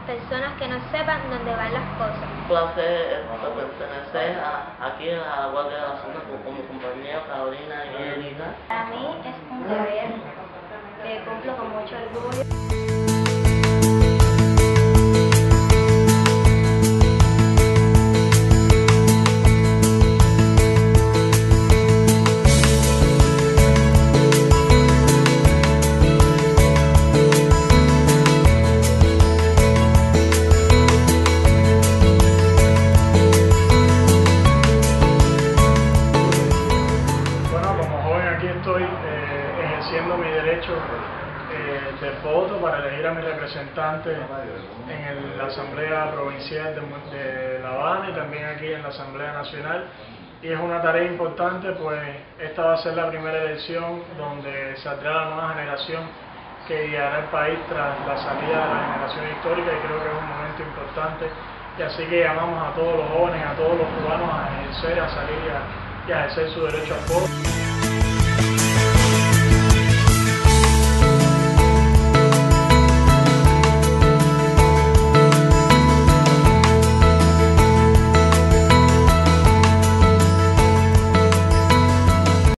personas que no sepan dónde van las cosas. Un placer pertenecer aquí a la Guardia de la Zona con mis compañeros Carolina y Erika. Para mí es un deber que cumplo con mucho orgullo. Aquí estoy ejerciendo mi derecho de voto para elegir a mi representante en la Asamblea Provincial de La Habana y también aquí en la Asamblea Nacional. Y es una tarea importante, pues esta va a ser la primera elección donde saldrá la nueva generación que guiará el país tras la salida de la generación histórica, y creo que es un momento importante. Y así que llamamos a todos los jóvenes, a todos los cubanos a ejercer, a salir y a ejercer su derecho al voto.